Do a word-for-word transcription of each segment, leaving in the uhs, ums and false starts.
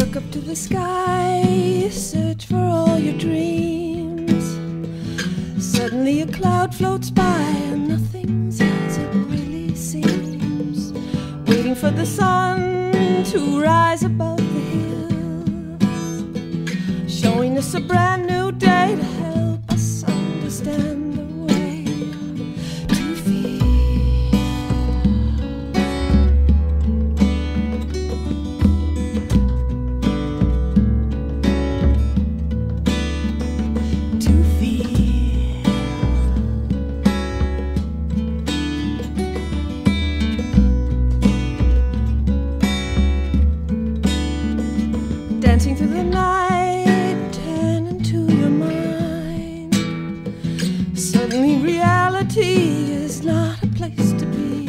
Look up to the sky, search for all your dreams. Suddenly a cloud floats by and nothing's as it really seems. Waiting for the sun to rise above the hill, showing us a brand new day to help us understand the way to feel. To feel. Dancing through the night, turning to your mind. Suddenly reality is not a place to be.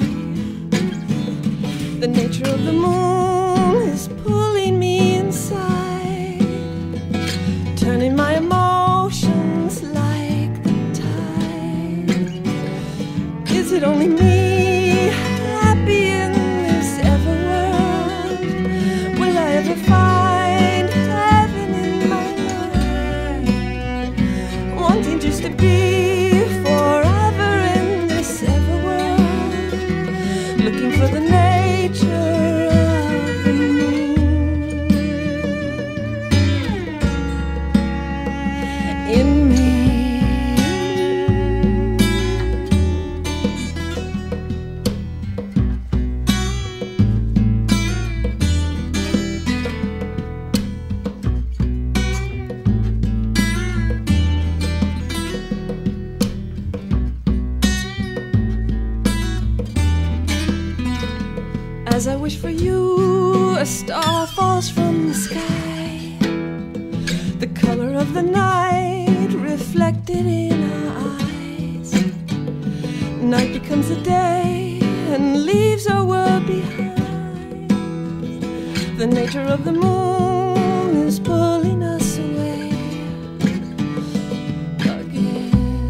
The nature of the moon is pulling me inside, turning my emotions like the tide. Is it only me happy in this ever world? Will I ever find heaven in my life? Wanting just to be forever in this ever world, looking for the nature of the moon in me. As I wish for you, a star falls from the sky, the color of the night reflected in our eyes. Night becomes a day and leaves our world behind. The nature of the moon is pulling us away again.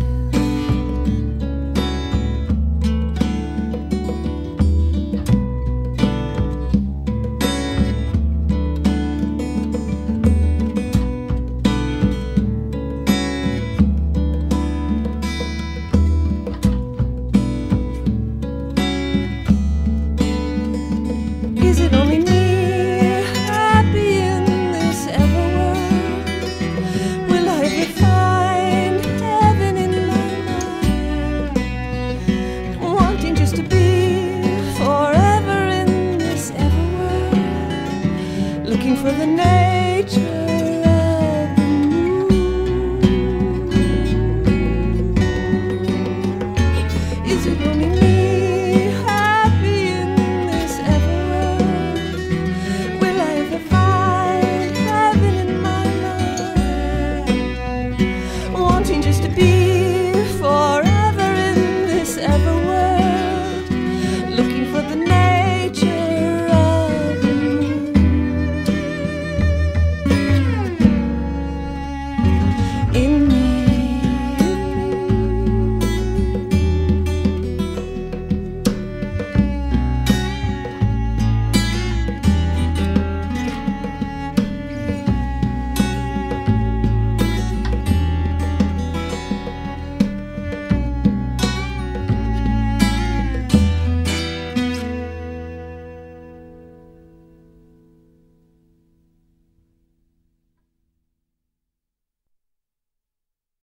Is it only me happy in this ever world? Will I ever find heaven in my mind? Wanting just to be forever in this ever world, looking for the nature